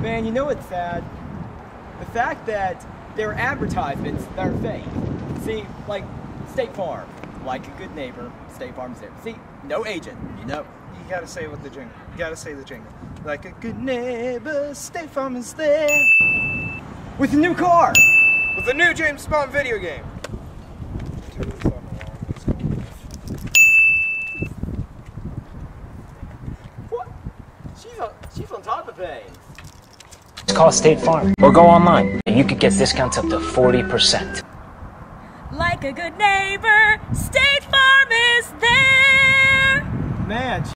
Man, you know what's sad? The fact that there are advertisements that are fake. See, like State Farm, like a good neighbor, State Farm's there. See, no agent, you know. You gotta say it with the jingle. You gotta say the jingle. Like a good neighbor, State Farm is there. With a new car! With a new James Bond video game. Turn this on the wall. What? She's on top of things. Call State Farm or go online. You could get discounts up to 40%. Like a good neighbor, State Farm is there. Man,